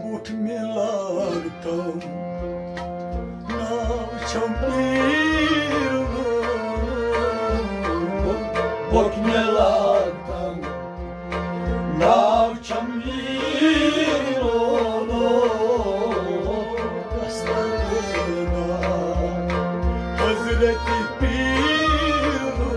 bút mi lagtam Navčam piru Bút mi lagtam Navčam piru Kastanina Hazreti piru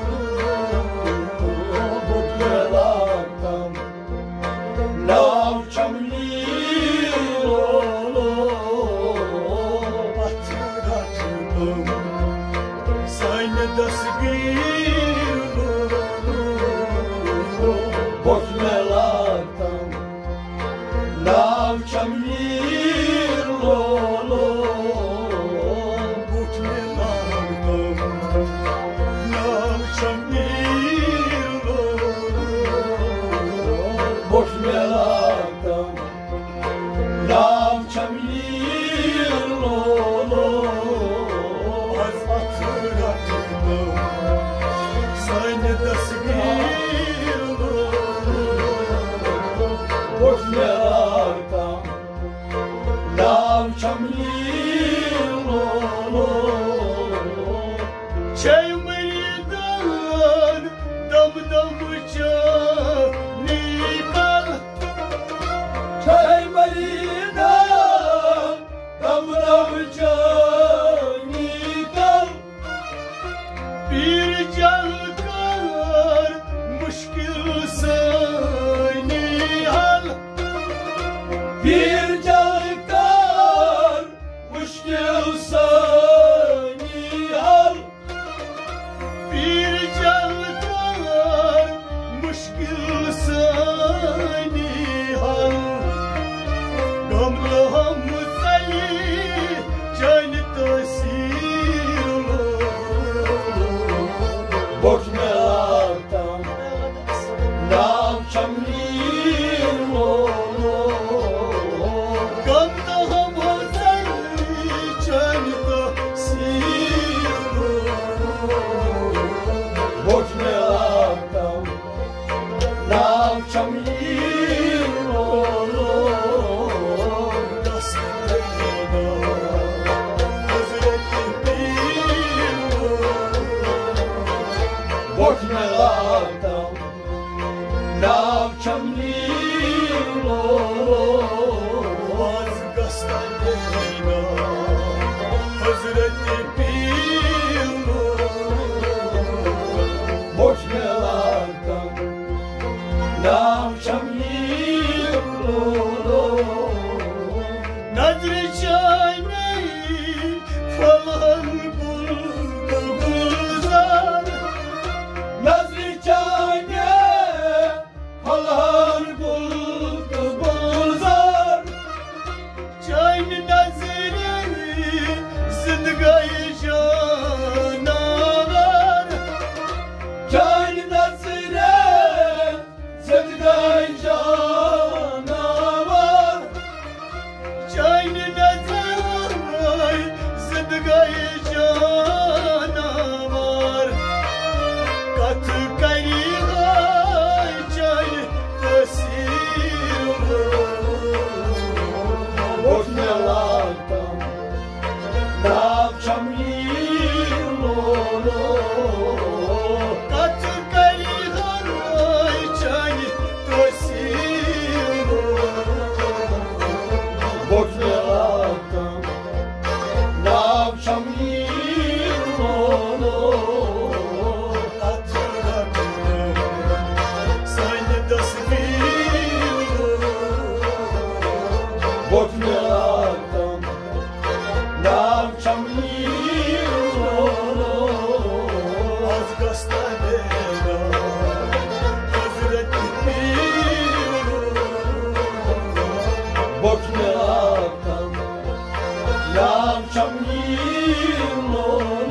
Bút mi lagtam Navčam Navčam mirlo, bút mi lagtam Navčam mirlo, bút mi lagtam Navčam mirlo, az hatırladım Sayne dasgirlo, bút mi lagtam Navčam mirlo, çay meydan dam nikal çay meydan dam nikal bir jalkar müşkil sani hal bir jalkar müşkil sani hal bir jalkar müşkil sani hal gamla ham sali can tasirlo bút mi lagtam Navčam mirlo gamla ham sali can tasirlo bút mi lagtam Navčam mirlo bút mi lagtam Navčam mirlo az gastanina Hazreti Pirlo bút mi lagtam Navčam mirlo Nadričane falan bulguzar Nadričane falan bulguzar Çayın nazire zindgayı canavar Çayın nazire zindgayı canavar Çayın nazire zindgayı canavar Katı kayıgay çay tasirlo bút mi lagtam Navčam mirlo Katı kayıgay çay tasirlo bút mi lagtam Navčam mirlo hatırladım sayne dasgirlo bút mi lagtam Navčam mirlo az gastanina Hazreti Pirlo bút mi lagtam Navčam mirlo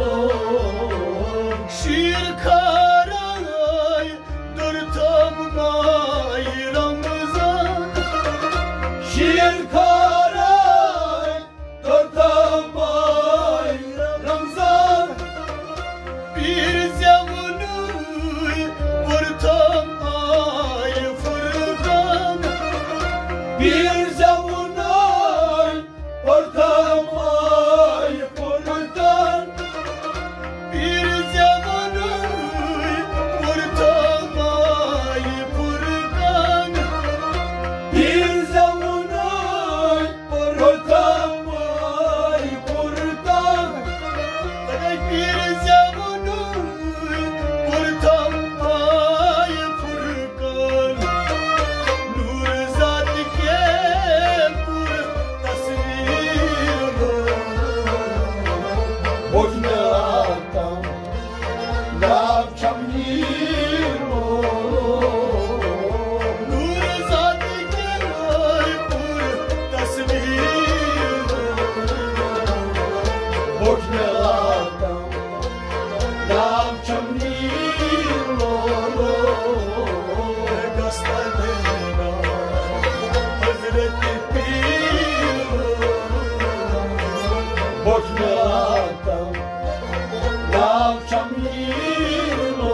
şirkaray durtam bayramızan şirkaray durtam bayramızan bir zavunu vurtam ay fırkan bir zavunu Boşnatam Navçamilo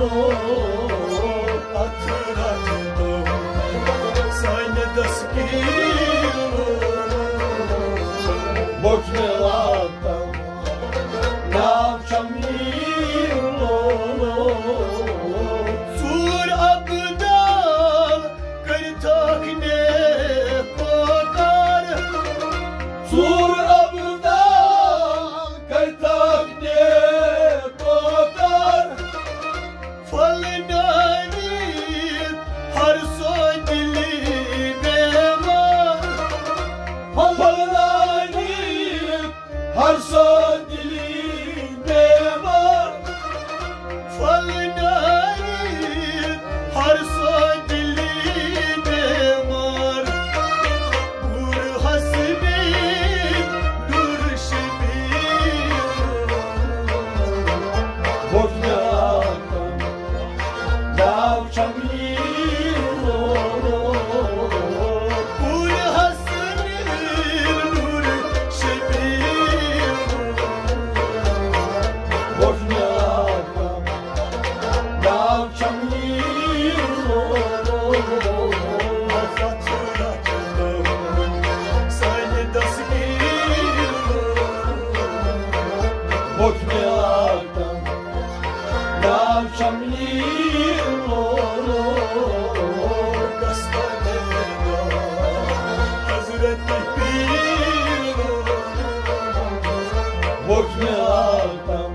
Atıradım Sayne daskilo Boşnatam Navçamilo Sur abdal Kırtak ne kokar Sur Har son dilinde var Falnayit har son dilinde var Nur hasbin nur şebir Boşnatam Navçamilo Nur hasbin nur şebir Boşnatam Navçamilo Azatıradım Sayne daskilo Boşnatam Navçamilo Kastaneda Hazreti Piro Boşnatam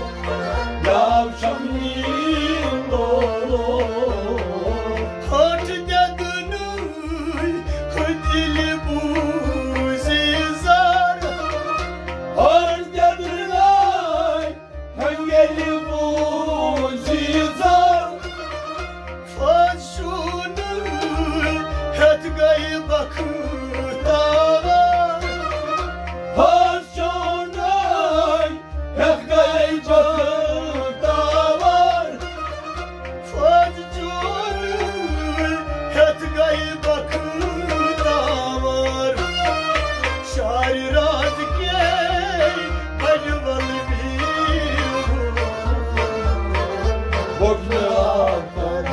Navçamilo Hatya gönül Hıdili buzizar Hatya gönül Hıdili buzizar Faşunu Het gayba kutava Faşunu Het gayba kutava Faşunu Het gayba kutava Şair azgey Halval bir Boşnatam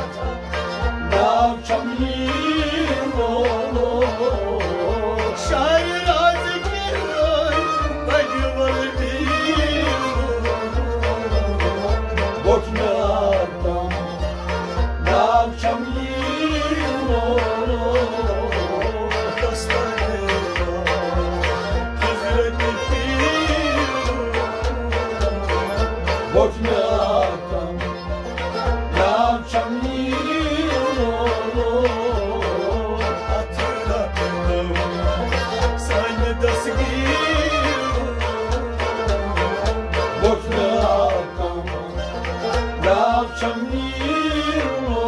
Navçamilo Şair azgey Halval bir Boşnatam Navçamilo Kastaneda Hazreti Piro Boşnatam Navçamilo Atıradım Sayne daskilo Boşnatam Navçamilo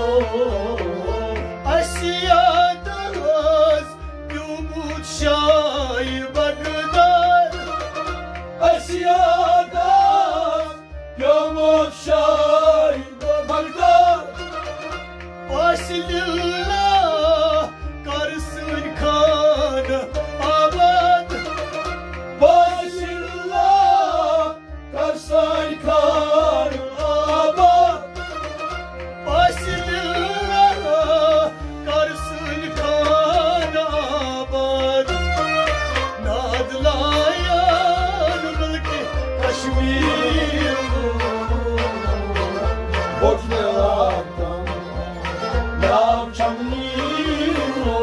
Asya'das Yumut şay Bagdad Asya'das Yumut şay Bagdad Başlillah Karsın kan abad Başlillah Karsın kan abad Başlillah Karsın kan abad Nadlayan mülki Kaşmir Boşnatam Navçamilo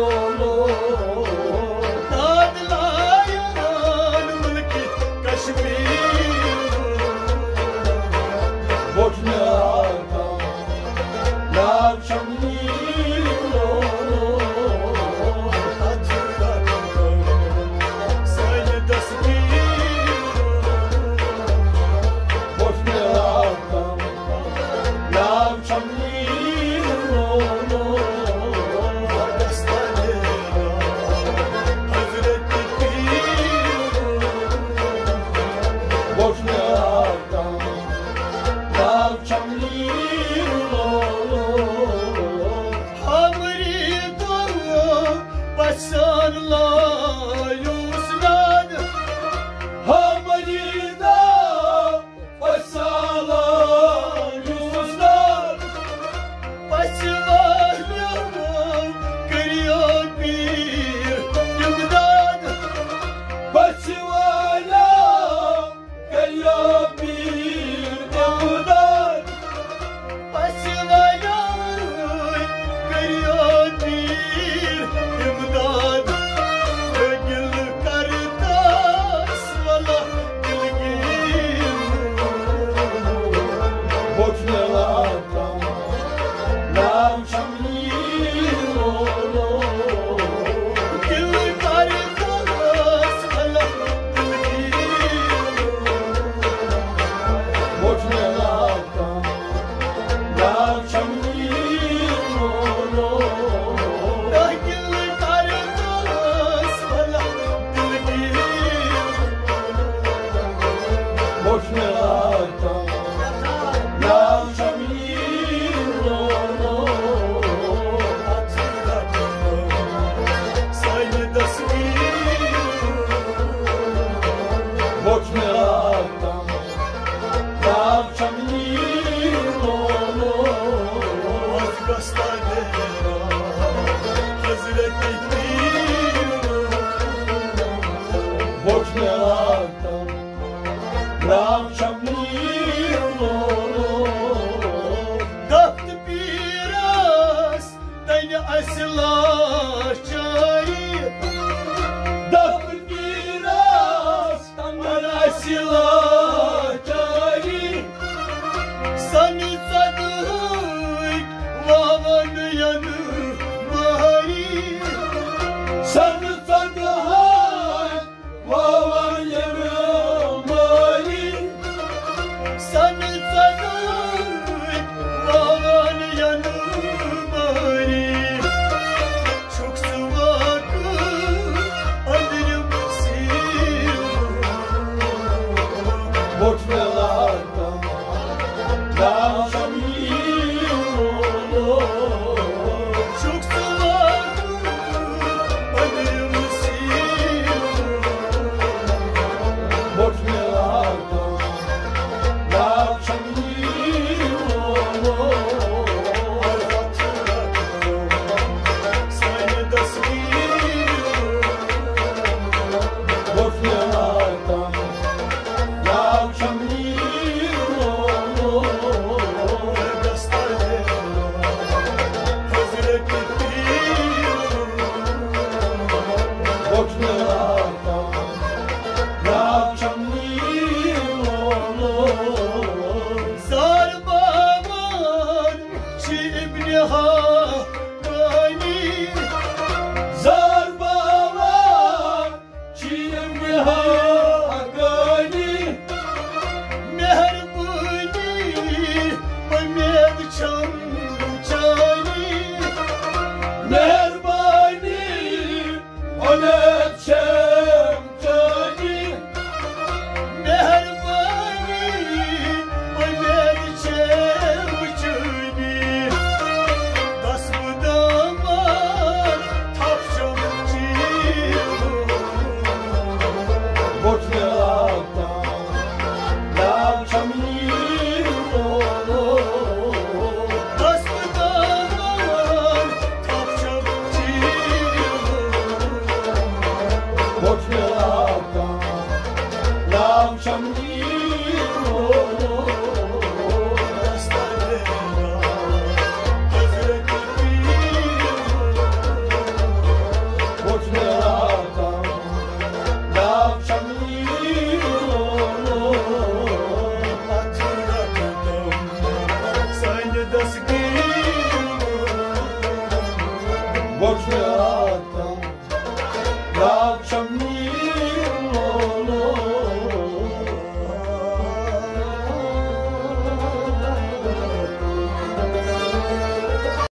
Nadlayan mülki Kaşmir Boşnatam Navçamilo Atıradım Sayne daskilo Boşnatam Navçamilo Kastaneda Hazreti Piro Boşnatam Navçamilo Hamri doğu Başarla Yusnad Love